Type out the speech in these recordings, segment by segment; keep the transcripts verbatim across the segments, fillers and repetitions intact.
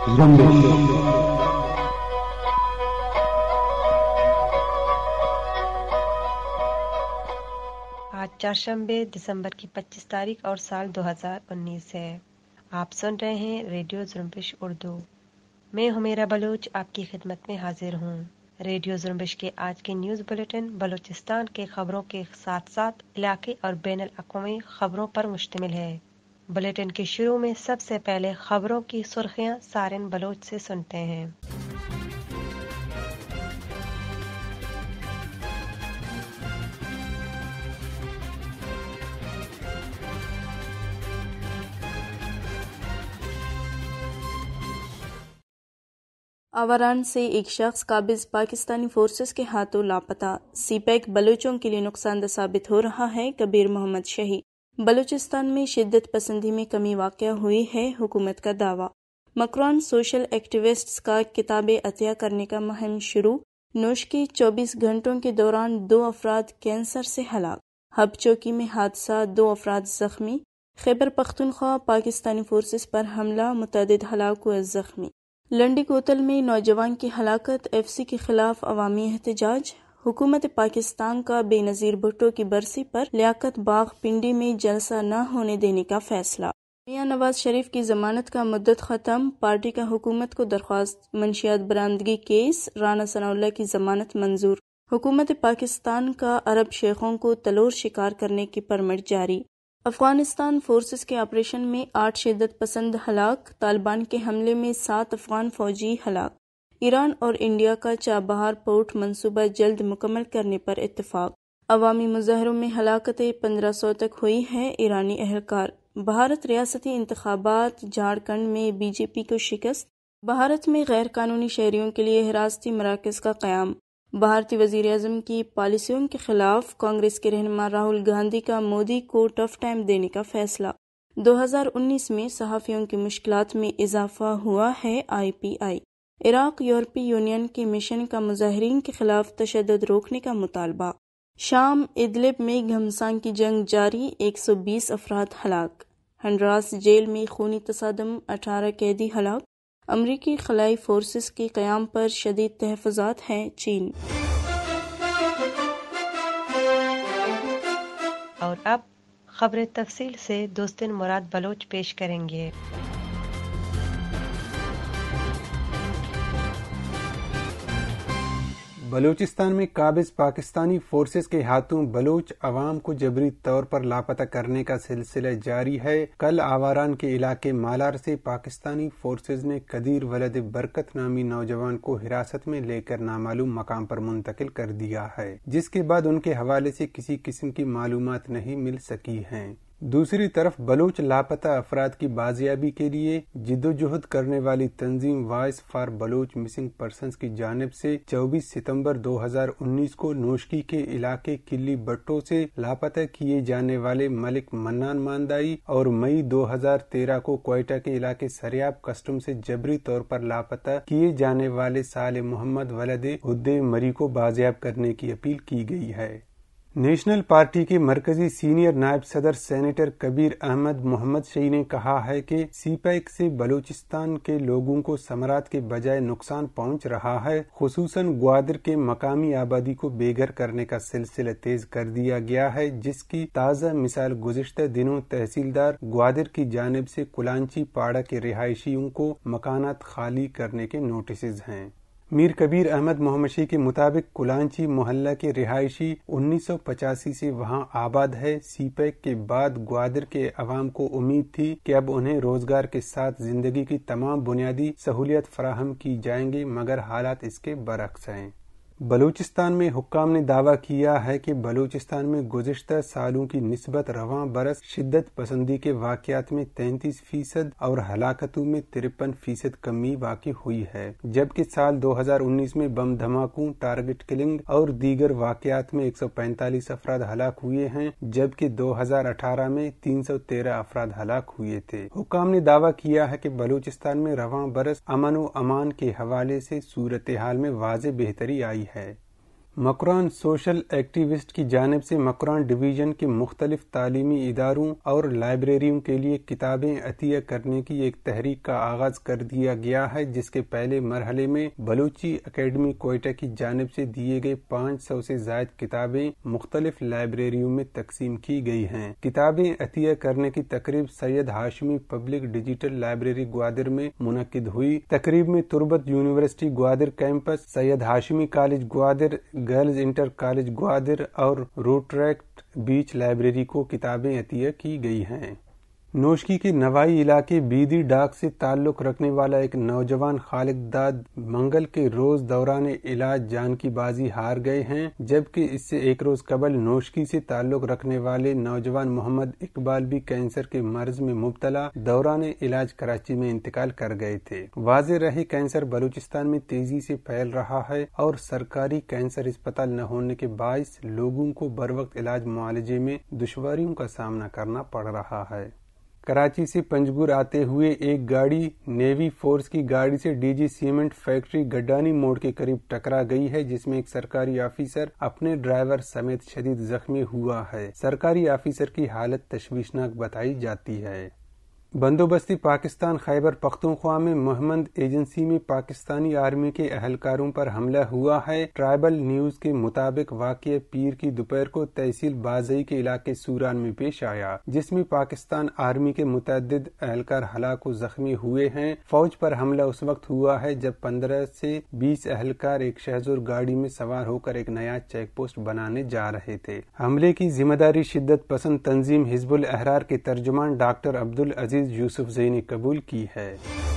آج چہارشنبے دسمبر کی پچیس تاریخ اور سال دو ہزار انیس ہے۔ آپ سن رہے ہیں ریڈیو زرمبش اردو۔ میں حمیرہ بلوچ آپ کی خدمت میں حاضر ہوں۔ ریڈیو زرمبش کے آج کے نیوز بلیٹن بلوچستان کے خبروں کے ساتھ ساتھ علاقے اور بین الاقوامی خبروں پر مشتمل ہے۔ بلیٹن کے شروع میں سب سے پہلے خبروں کی سرخیاں سارن بلوچ سے سنتے ہیں۔ آوران سے ایک شخص قابض، پاکستانی فورسز کے ہاتھوں لاپتہ۔ سی پیک بلوچوں کے لیے نقصان دہ ثابت ہو رہا ہے، کبیر محمد شہی۔ بلوچستان میں شدت پسندی میں کمی واقع ہوئی ہے، حکومت کا دعویٰ۔ مکران سوشل ایکٹیوسٹس کا کتابیں عطیہ کرنے کا مہم شروع۔ نوش کے چوبیس گھنٹوں کے دوران دو افراد کینسر سے ہلاک۔ ہب چوکی میں حادثہ، دو افراد زخمی۔ خیبر پختونخوا، پاکستانی فورسز پر حملہ، متعدد ہلاک و زخمی۔ لنڈی کوتل میں نوجوان کی ہلاکت، ایف سی کے خلاف عوامی احتجاج۔ حکومت پاکستان کا بے نظیر بھٹو کی برسی پر لیاقت باغ پنڈی میں جلسہ نہ ہونے دینے کا فیصلہ۔ میاں نواز شریف کی ضمانت کا مدت ختم، پارٹی کا حکومت کو درخواست۔ منشیات برآمدگی کیس، رانا ثناءاللہ کی ضمانت منظور۔ حکومت پاکستان کا عرب شیخوں کو تلور شکار کرنے کی پرمٹ جاری۔ افغانستان فورسز کے آپریشن میں آٹھ شدت پسند ہلاک، طالبان کے حملے میں سات افغان فوجی ہلاک۔ ایران اور انڈیا کا چابہار پورٹ منصوبہ جلد مکمل کرنے پر اتفاق۔ عوامی مظاہروں میں ہلاکتیں پندرہ سو تک ہوئی ہے، ایرانی اہلکار۔ بھارت ریاستی انتخابات، جھارکھنڈ میں بی جے پی کو شکست۔ بھارت میں غیر قانونی شہریوں کے لیے حراستی مراکز کا قیام۔ بھارتی وزیر اعظم کی پالیسیوں کے خلاف کانگریس کے رہنما راہل گاندھی کا مودی کو ٹف ٹائم دینے کا فیصلہ۔ دو ہزار انیس میں صحافیوں کی مشکلات میں اضافہ ہوا ہے، آئی پی آئی۔ عراق یورپی یونین کے مشن کا مظاہرین کے خلاف تشدد روکنے کا مطالبہ۔ شام ادلب میں گھمسان کی جنگ جاری، ایک سو بیس افراد ہلاک۔ ہنڈراس جیل میں خونی تصادم، اٹھارہ قیدی ہلاک۔ امریکی خلائی فورسز کے قیام پر شدید تحفظات ہیں، چین۔ اور اب خبریں تفصیل سے دوستن مراد بلوچ پیش کریں گے۔ بلوچستان میں قابض پاکستانی فورسز کے ہاتھوں بلوچ عوام کو جبری طور پر لاپتہ کرنے کا سلسلہ جاری ہے۔ کل آواران کے علاقے مالار سے پاکستانی فورسز نے قدیر ولد برکت نامی نوجوان کو حراست میں لے کر نامعلوم مقام پر منتقل کر دیا ہے، جس کے بعد ان کے حوالے سے کسی قسم کی معلومات نہیں مل سکی ہیں۔ دوسری طرف بلوچ لاپتہ افراد کی بازیابی کے لیے جدوجہد کرنے والی تنظیم voice for Baloch missing persons کی جانب سے چوبیس ستمبر دو ہزار انیس کو نوشکی کے علاقے کلی بٹو سے لاپتہ کیے جانے والے ملک منان ماندائی اور مئی دو ہزار تیرہ کو کوئٹہ کے علاقے سریاب کسٹم سے جبری طور پر لاپتہ کیے جانے والے صالح محمد ولد عدے مری کو بازیاب کرنے کی اپیل کی گئی ہے۔ نیشنل پارٹی کے مرکزی سینئر نائب صدر سینیٹر کبیر احمد محمد شہی نے کہا ہے کہ سی پیک سے بلوچستان کے لوگوں کو ثمرات کے بجائے نقصان پہنچ رہا ہے، خصوصاً گوادر کے مقامی آبادی کو بے گھر کرنے کا سلسلہ تیز کر دیا گیا ہے، جس کی تازہ مثال گزشتہ دنوں تحصیلدار گوادر کی جانب سے کلانچی پاڑہ کے رہائشیوں کو مکانات خالی کرنے کے نوٹسز ہیں۔ میر کبیر احمد محمد شی کے مطابق کلانچی محلہ کے رہائشی انیس سو پچاسی سے وہاں آباد ہے۔ سی پیک کے بعد گوادر کے عوام کو امید تھی کہ اب انہیں روزگار کے ساتھ زندگی کی تمام بنیادی سہولیات فراہم کی جائیں گی، مگر حالات اس کے برعکس ہیں۔ بلوچستان میں حکام نے دعویٰ کیا ہے کہ بلوچستان میں گزشتہ سالوں کی نسبت رواں برس شدت پسندی کے واقعات میں تینتیس فیصد اور ہلاکتوں میں ترپن فیصد کمی واقع ہوئی ہے، جبکہ سال دو ہزار انیس میں بم دھماکوں، ٹارگٹ کلنگ اور دیگر واقعات میں ایک سو پینتالیس افراد ہلاک ہوئے ہیں، جبکہ دو ہزار اٹھارہ میں تین سو تیرہ افراد ہلاک ہوئے تھے۔ حکام نے دعویٰ کیا ہے کہ بلوچستان میں رواں برس امن و امان کے حوالے سے صورتحال میں واضح بہتری آئی ہے۔ مکران سوشل ایکٹیوسٹ کی جانب سے مکران ڈویژن کے مختلف تعلیمی اداروں اور لائبریریوں کے لیے کتابیں عطیہ کرنے کی ایک تحریک کا آغاز کر دیا گیا ہے، جس کے پہلے مرحلے میں بلوچی اکیڈمی کوئٹہ کی جانب سے دیے گئے پانچ سو سے زائد کتابیں مختلف لائبریریوں میں تقسیم کی گئی ہیں۔ کتابیں عطیہ کرنے کی تقریب Syed Hashmi public digital library Gwadar میں منعقد ہوئی۔ تقریب میں Turbat university Gwadar campus, Syed Hashmi college Gwadar, girls inter college Gwadar اور روٹریکٹ بیچ لائبریری کو کتابیں عطیہ کی گئی ہیں۔ نوشکی کے نوائی علاقے بیدی ڈاک سے تعلق رکھنے والا ایک نوجوان خالق داد منگل کے روز دوران علاج جان کی بازی ہار گئے ہیں، جبکہ اس سے ایک روز قبل نوشکی سے تعلق رکھنے والے نوجوان محمد اقبال بھی کینسر کے مرض میں مبتلا دوران علاج کراچی میں انتقال کر گئے تھے۔ واضح رہے کینسر بلوچستان میں تیزی سے پھیل رہا ہے اور سرکاری کینسر اسپتال نہ ہونے کے باعث لوگوں کو بروقت علاج معالجے میں دشواریوں کا سامنا کرنا پڑ رہا ہے۔ کراچی سے پنجگور آتے ہوئے ایک گاڑی نیوی فورس کی گاڑی سے D G cement factory Gadani موڑ کے قریب ٹکرا گئی ہے، جس میں ایک سرکاری آفیسر اپنے ڈرائیور سمیت شدید زخمی ہوا ہے۔ سرکاری آفیسر کی حالت تشویشناک بتائی جاتی ہے۔ بندوبستی پاکستان خیبر پختونخوا میں مہمند ایجنسی میں پاکستانی آرمی کے اہلکاروں پر حملہ ہوا ہے۔ ٹرائبل نیوز کے مطابق واقعہ پیر کی دوپہر کو تحصیل بازئی کے علاقے سوران میں پیش آیا، جس میں پاکستان آرمی کے متعدد اہلکار ہلاک و زخمی ہوئے ہیں۔ فوج پر حملہ اس وقت ہوا ہے جب پندرہ سے بیس اہلکار ایک شہزور گاڑی میں سوار ہو کر ایک نیا چیک پوسٹ بنانے جا رہے تھے۔ حملے کی ذمہ داری شدت پسند تنظیم حزب الاحرار کے ترجمان ڈاکٹر عبدالعزیز یوسف زئی نے قبول کی ہے۔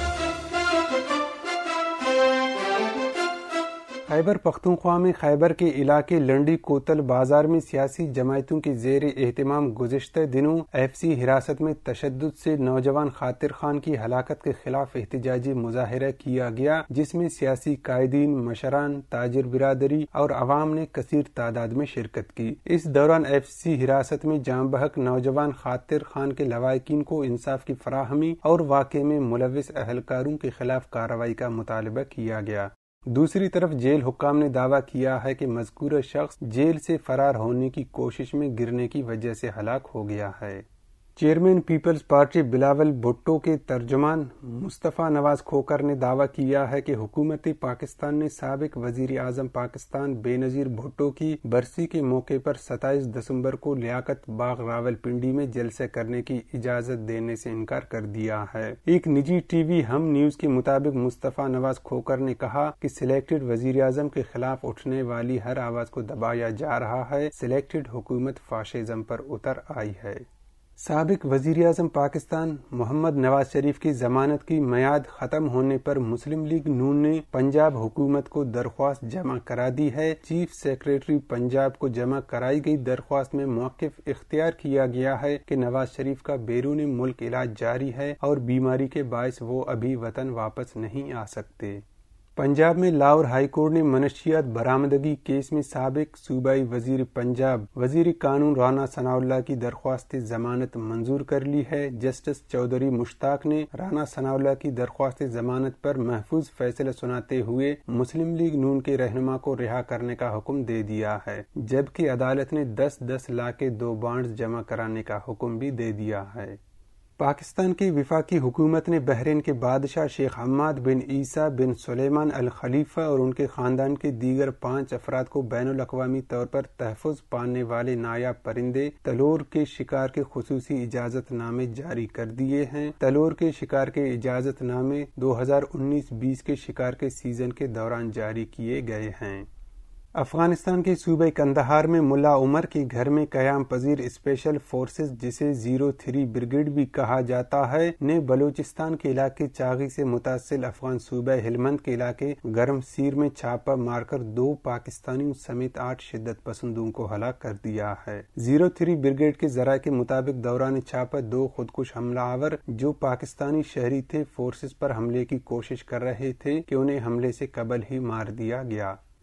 خیبر پختونخوا میں خیبر کے علاقے لنڈی کوتل بازار میں سیاسی جماعتوں کے زیر اہتمام گزشتہ دنوں ایف سی حراست میں تشدد سے نوجوان خاطر خان کی ہلاکت کے خلاف احتجاجی مظاہرہ کیا گیا، جس میں سیاسی قائدین، مشران، تاجر برادری اور عوام نے کثیر تعداد میں شرکت کی۔ اس دوران ایف سی حراست میں جاں بحق نوجوان خاطر خان کے لواحقین کو انصاف کی فراہمی اور واقعے میں ملوث اہلکاروں کے خلاف کارروائی کا مطالبہ کیا گیا۔ دوسری طرف جیل حکام نے دعویٰ کیا ہے کہ مذکورہ شخص جیل سے فرار ہونے کی کوشش میں گرنے کی وجہ سے ہلاک ہو گیا ہے۔ Chairman people's party Bilawal Bhutto کے ترجمان مصطفیٰ نواز کھوکر نے دعویٰ کیا ہے کہ حکومت پاکستان نے سابق وزیر اعظم پاکستان بے نظیر بھٹو کی برسی کے موقع پر ستائیس دسمبر کو لیاقت باغ راولپنڈی میں جلسہ کرنے کی اجازت دینے سے انکار کر دیا ہے۔ ایک نجی ٹی وی ہم نیوز کے مطابق مصطفیٰ نواز کھوکر نے کہا کہ سلیکٹڈ وزیر اعظم کے خلاف اٹھنے والی ہر آواز کو دبایا جا رہا ہے۔ سلیکٹڈ حکومت فاشزم پر اتر آئی ہے۔ سابق وزیر اعظم پاکستان محمد نواز شریف کی ضمانت کی میعاد ختم ہونے پر مسلم لیگ نون نے پنجاب حکومت کو درخواست جمع کرا دی ہے۔ چیف سیکریٹری پنجاب کو جمع کرائی گئی درخواست میں موقف اختیار کیا گیا ہے کہ نواز شریف کا بیرون ملک علاج جاری ہے اور بیماری کے باعث وہ ابھی وطن واپس نہیں آ سکتے۔ پنجاب میں لاہور ہائی کورٹ نے منشیات برآمدگی کیس میں سابق صوبائی وزیر پنجاب وزیر قانون رانا ثناء اللہ کی درخواست ضمانت منظور کر لی ہے۔ جسٹس چودھری مشتاق نے رانا ثناء اللہ کی درخواست ضمانت پر محفوظ فیصلہ سناتے ہوئے مسلم لیگ نون کے رہنما کو رہا کرنے کا حکم دے دیا ہے، جبکہ عدالت نے دس دس لاکھ کے دو بانڈز جمع کرانے کا حکم بھی دے دیا ہے۔ پاکستان کی وفاقی حکومت نے بحرین کے بادشاہ شیخ حماد بن عیسیٰ بن سلیمان الخلیفہ اور ان کے خاندان کے دیگر پانچ افراد کو بین الاقوامی طور پر تحفظ پانے والے نایاب پرندے تلور کے شکار کے خصوصی اجازت نامے جاری کر دیے ہیں۔ تلور کے شکار کے اجازت نامے دو ہزار انیس بیس کے شکار کے سیزن کے دوران جاری کیے گئے ہیں۔ افغانستان کے صوبہ کندہار میں ملا عمر کے گھر میں قیام پذیر اسپیشل فورسز، جسے زیرو تھری بریگیڈ بھی کہا جاتا ہے، نے بلوچستان کے علاقے چاغی سے متصل افغان صوبہ ہلمند کے علاقے گرم سیر میں چھاپہ مار کر دو پاکستانیوں سمیت آٹھ شدت پسندوں کو ہلاک کر دیا ہے۔ زیرو تھری بریگیڈ کے ذرائع کے مطابق دوران چھاپہ دو خودکش حملہ آور جو پاکستانی شہری تھے فورسز پر حملے کی کوشش کر رہے تھے کہ انہیں حملے سے قبل ہی مار دیا گیا۔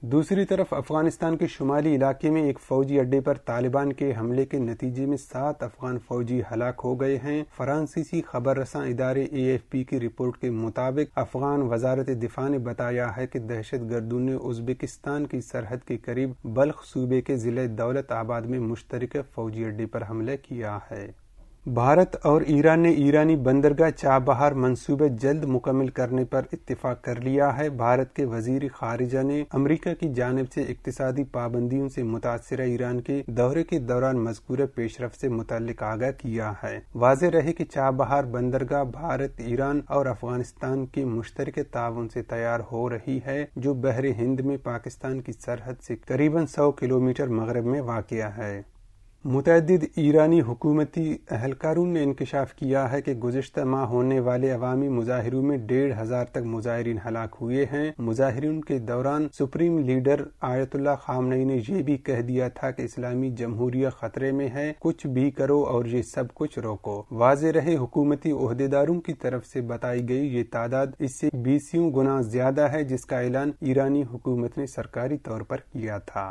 دوسری طرف افغانستان کے شمالی علاقے میں ایک فوجی اڈے پر طالبان کے حملے کے نتیجے میں سات افغان فوجی ہلاک ہو گئے ہیں۔ فرانسیسی خبر رساں ادارے اے ایف پی کی رپورٹ کے مطابق افغان وزارت دفاع نے بتایا ہے کہ دہشت گردوں نے ازبکستان کی سرحد کے قریب بلخ صوبے کے ضلع دولت آباد میں مشترکہ فوجی اڈے پر حملہ کیا ہے۔ بھارت اور ایران نے ایرانی بندرگاہ چابہار منصوبہ جلد مکمل کرنے پر اتفاق کر لیا ہے۔ بھارت کے وزیر خارجہ نے امریکہ کی جانب سے اقتصادی پابندیوں سے متاثرہ ایران کے دورے کے دوران مذکورہ پیش رفت سے متعلق آگاہ کیا ہے۔ واضح رہے کہ چابہار بندرگاہ بھارت، ایران اور افغانستان کے مشترکہ تعاون سے تیار ہو رہی ہے، جو بحر ہند میں پاکستان کی سرحد سے قریباً سو کلومیٹر مغرب میں واقع ہے۔ متعدد ایرانی حکومتی اہلکاروں نے انکشاف کیا ہے کہ گزشتہ ماہ ہونے والے عوامی مظاہروں میں ڈیڑھ ہزار تک مظاہرین ہلاک ہوئے ہیں۔ مظاہرین کے دوران سپریم لیڈر آیت اللہ خامنئی نے یہ بھی کہہ دیا تھا کہ اسلامی جمہوریہ خطرے میں ہے، کچھ بھی کرو اور یہ سب کچھ روکو۔ واضح رہے حکومتی عہدیداروں کی طرف سے بتائی گئی یہ تعداد اس سے بیسیوں گنا زیادہ ہے، جس کا اعلان ایرانی حکومت نے سرکاری طور پر کیا تھا۔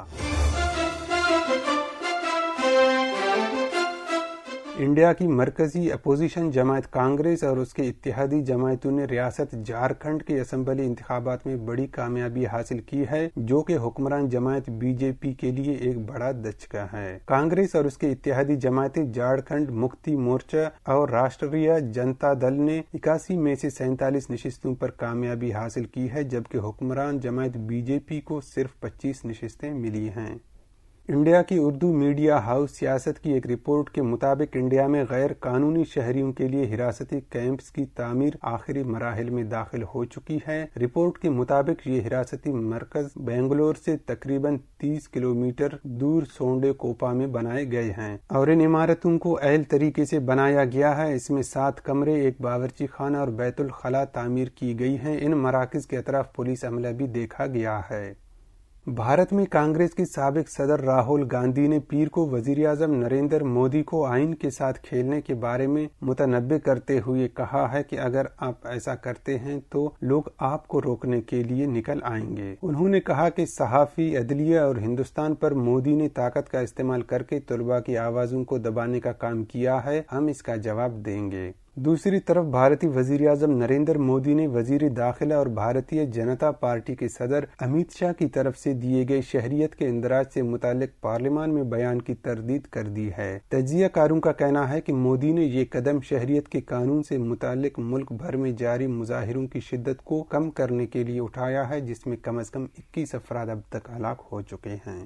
انڈیا کی مرکزی اپوزیشن جماعت کانگریس اور اس کے اتحادی جماعتوں نے ریاست جھارکھنڈ کے اسمبلی انتخابات میں بڑی کامیابی حاصل کی ہے، جو کہ حکمران جماعت بی جے پی کے لیے ایک بڑا دھچکا ہے۔ کانگریس اور اس کے اتحادی جماعتیں جھارکھنڈ مکتی مورچہ اور راشٹریہ جنتا دل نے اکاسی میں سے سینتالیس نشستوں پر کامیابی حاصل کی ہے، جبکہ حکمران جماعت بی جے پی کو صرف پچیس نشستیں ملی ہیں۔ انڈیا کی اردو میڈیا ہاؤس سیاست کی ایک رپورٹ کے مطابق انڈیا میں غیر قانونی شہریوں کے لیے حراستی کیمپس کی تعمیر آخری مراحل میں داخل ہو چکی ہے۔ رپورٹ کے مطابق یہ حراستی مرکز بنگلور سے تقریباً تیس کلومیٹر دور سونڈے کوپا میں بنائے گئے ہیں اور ان عمارتوں کو اہل طریقے سے بنایا گیا ہے۔ اس میں سات کمرے، ایک باورچی خانہ اور بیت الخلاء تعمیر کی گئی ہیں۔ ان مراکز کے اطراف پولیس عملہ بھی دیکھا گیا ہے۔ بھارت میں کانگریس کے سابق صدر راہل گاندھی نے پیر کو وزیر اعظم نریندر مودی کو آئین کے ساتھ کھیلنے کے بارے میں متنبع کرتے ہوئے کہا ہے کہ اگر آپ ایسا کرتے ہیں تو لوگ آپ کو روکنے کے لیے نکل آئیں گے۔ انہوں نے کہا کہ صحافی، عدلیہ اور ہندوستان پر مودی نے طاقت کا استعمال کر کے طلباء کی آوازوں کو دبانے کا کام کیا ہے، ہم اس کا جواب دیں گے۔ دوسری طرف بھارتی وزیر اعظم نریندر مودی نے وزیر داخلہ اور بھارتیہ جنتا پارٹی کے صدر امیت شاہ کی طرف سے دیے گئے شہریت کے اندراج سے متعلق پارلیمان میں بیان کی تردید کر دی ہے۔ تجزیہ کاروں کا کہنا ہے کہ مودی نے یہ قدم شہریت کے قانون سے متعلق ملک بھر میں جاری مظاہروں کی شدت کو کم کرنے کے لیے اٹھایا ہے، جس میں کم از کم اکیس افراد اب تک ہلاک ہو چکے ہیں۔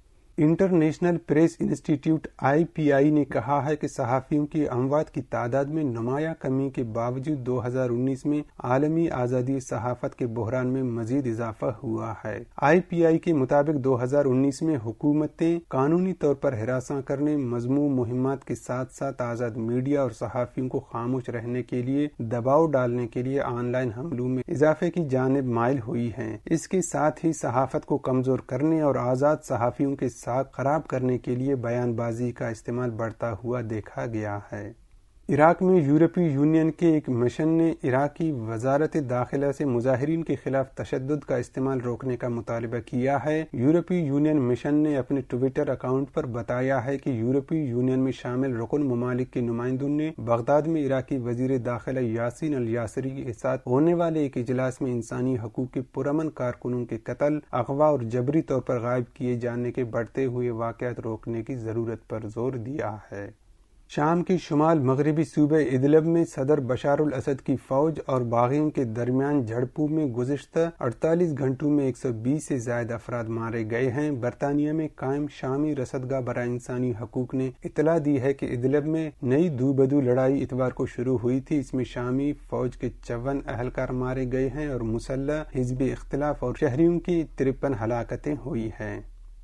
انٹرنیشنل پریس انسٹی ٹیوٹ آئی پی آئی نے کہا ہے کہ صحافیوں کی اموات کی تعداد میں نمایاں کمی کے باوجود دو ہزار انیس میں عالمی آزادی صحافت کے بحران میں مزید اضافہ ہوا ہے۔ آئی پی آئی کے مطابق دو ہزار انیس میں حکومتیں قانونی طور پر ہراساں کرنے، مذموم مہمات کے ساتھ ساتھ آزاد میڈیا اور صحافیوں کو خاموش رہنے کے لیے دباؤ ڈالنے کے لیے آن لائن حملوں میں اضافے کی جانب مائل ہوئی ہیں۔ اس کے ساتھ ہی صحافت کو کمزور کرنے اور آزاد صحافیوں کے ساتھ خراب کرنے کے لیے بیان بازی کا استعمال بڑھتا ہوا دیکھا گیا ہے۔ عراق میں یورپی یونین کے ایک مشن نے عراقی وزارت داخلہ سے مظاہرین کے خلاف تشدد کا استعمال روکنے کا مطالبہ کیا ہے۔ یورپی یونین مشن نے اپنے ٹویٹر اکاؤنٹ پر بتایا ہے کہ یورپی یونین میں شامل رکن ممالک کے نمائندوں نے بغداد میں عراقی وزیر داخلہ یاسین الیاسری کے ساتھ ہونے والے ایک اجلاس میں انسانی حقوق کے پرامن کارکنوں کے قتل، اغوا اور جبری طور پر غائب کیے جانے کے بڑھتے ہوئے واقعات روکنے کی ضرورت پر زور دیا ہے۔ شام کے شمال مغربی صوبہ ادلب میں صدر بشار الاسد کی فوج اور باغیوں کے درمیان جھڑپوں میں گزشتہ اڑتالیس گھنٹوں میں ایک سو بیس سے زائد افراد مارے گئے ہیں۔ برطانیہ میں قائم شامی رصدگاہ برائے انسانی حقوق نے اطلاع دی ہے کہ ادلب میں نئی دو بدو لڑائی اتوار کو شروع ہوئی تھی۔ اس میں شامی فوج کے چون اہلکار مارے گئے ہیں اور مسلح حزب اختلاف اور شہریوں کی ترپن ہلاکتیں ہوئی ہیں۔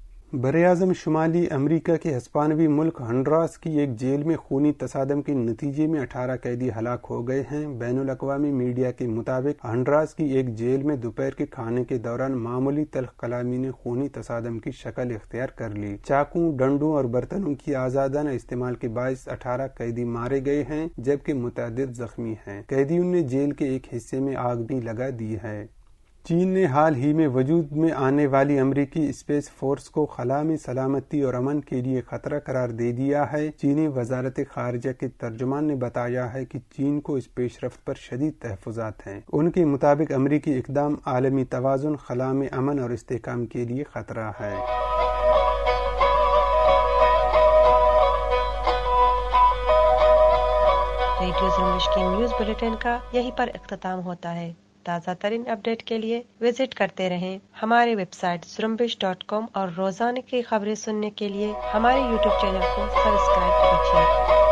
براعظم شمالی امریکہ کے ہسپانوی ملک ہنڈراس کی ایک جیل میں خونی تصادم کے نتیجے میں اٹھارہ قیدی ہلاک ہو گئے ہیں۔ بین الاقوامی میڈیا کے مطابق ہنڈراس کی ایک جیل میں دوپہر کے کھانے کے دوران معمولی تلخ کلامی نے خونی تصادم کی شکل اختیار کر لی۔ چاقوں، ڈنڈوں اور برتنوں کی آزادانہ استعمال کے باعث اٹھارہ قیدی مارے گئے ہیں، جبکہ متعدد زخمی ہیں۔ قیدیوں نے جیل کے ایک حصے میں آگ بھی لگا دی ہے۔ چین نے حال ہی میں وجود میں آنے والی امریکی اسپیس فورس کو خلا میں سلامتی اور امن کے لیے خطرہ قرار دے دیا ہے۔ چینی وزارت خارجہ کے ترجمان نے بتایا ہے کہ چین کو اس پیش رفت پر شدید تحفظات ہیں۔ ان کے مطابق امریکی اقدام عالمی توازن، خلا میں امن اور استحکام کے لیے خطرہ ہے۔ ریڈیو زرمبش کے نیوز بلیٹن کا یہیں پر اختتام ہوتا ہے۔ تازہ ترین اپڈیٹ کے لیے وزٹ کرتے رہیں ہمارے website Zarmbash dot com اور روزانہ کی خبریں سننے کے لیے ہمارے یوٹیوب چینل کو سبسکرائب کیجیے۔